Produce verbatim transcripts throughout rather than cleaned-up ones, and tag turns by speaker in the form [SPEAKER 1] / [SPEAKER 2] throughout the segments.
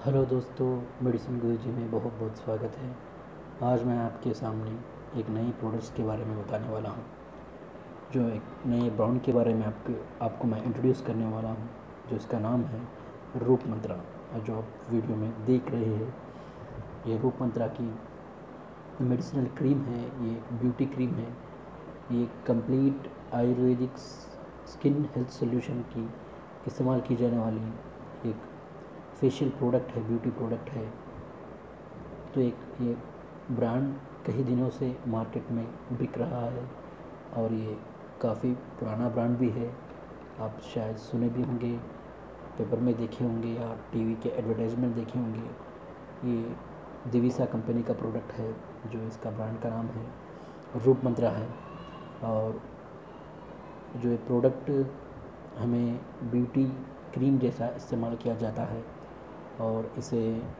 [SPEAKER 1] Hello दोस्तों, medicine गुरुजी में बहुत बहुत स्वागत है। आज मैं आपके सामने एक नई प्रोडक्ट्स के बारे में बताने वाला हूँ, जो एक नए ब्रांड के बारे में आपको आपको मैं इंट्रोड्यूस करने वाला हूँ, जो इसका नाम है रूप मंत्रा। और जो आप वीडियो में देख रहे हैं, ये रूप मंत्रा की मेडिसिनल क्रीम है। ये एक ब्यूटी क्रीम है। ये complete Ayurvedic skin health solution की इस्तेमाल की जाने वाली एक फेशियल प्रोडक्ट है, ब्यूटी प्रोडक्ट है। तो एक ये ब्रांड कई दिनों से मार्केट में बिक रहा है और ये काफ़ी पुराना ब्रांड भी है। आप शायद सुने भी होंगे, पेपर में देखे होंगे या टीवी के एडवर्टाइजमेंट देखे होंगे। ये दिविसा कंपनी का प्रोडक्ट है, जो इसका ब्रांड का नाम है रूप मंत्रा है। और जो ये प्रोडक्ट हमें ब्यूटी क्रीम जैसा इस्तेमाल किया जाता है और इसे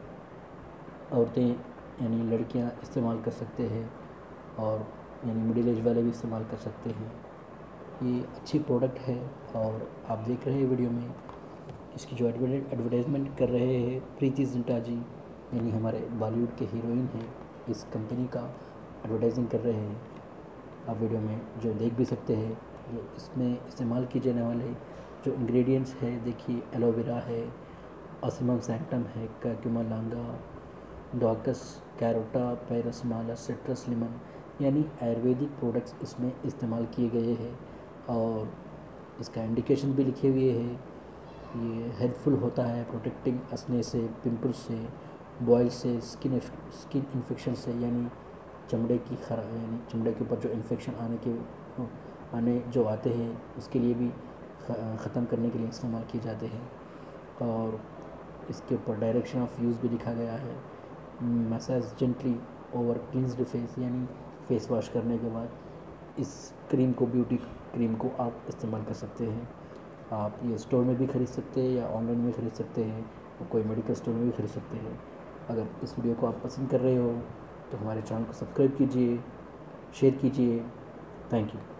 [SPEAKER 1] औरतें यानी लड़कियां इस्तेमाल कर सकते हैं और यानी मिडिल एज वाले भी इस्तेमाल कर सकते हैं। ये अच्छी प्रोडक्ट है और आप देख रहे हैं वीडियो में इसकी जो एडवर्टाइजमेंट कर रहे हैं प्रीति जिंटा जी, यानी हमारे बॉलीवुड के हीरोइन हैं, इस कंपनी का एडवर्टाइजिंग कर रहे हैं। आप वीडियो में जो देख भी सकते हैं, जो इसमें इस्तेमाल किए जाने वाले जो इंग्रेडिएंट्स है, देखिए एलोवेरा है, ऑसिमम सैंक्टम है, कर्क्यूमा लांगा, डॉकस कैरोटा, पैरसमाला, सिट्रस लेमन, यानी आयुर्वेदिक प्रोडक्ट्स इसमें इस्तेमाल किए गए हैं। और इसका इंडिकेशन भी लिखे हुए हैं। ये हेल्पफुल होता है प्रोटेक्टिंग असने से, पिंपल्स से, बॉयल से, स्किन स्किन इन्फेक्शन से, यानी चमड़े की खरा यानी चमड़े के ऊपर जो इन्फेक्शन आने के आने जो आते हैं उसके लिए भी ख़त्म करने के लिए इस्तेमाल किए जाते हैं। और इसके ऊपर डायरेक्शन ऑफ यूज़ भी लिखा गया है। Massage gently over cleansed face, यानी फेस वॉश करने के बाद इस क्रीम को, ब्यूटी क्रीम को आप इस्तेमाल कर सकते हैं। आप ये स्टोर में भी ख़रीद सकते हैं या ऑनलाइन भी ख़रीद सकते हैं और कोई मेडिकल स्टोर में भी ख़रीद सकते हैं। अगर इस वीडियो को आप पसंद कर रहे हो तो हमारे चैनल को सब्सक्राइब कीजिए, शेयर कीजिए। Thank you.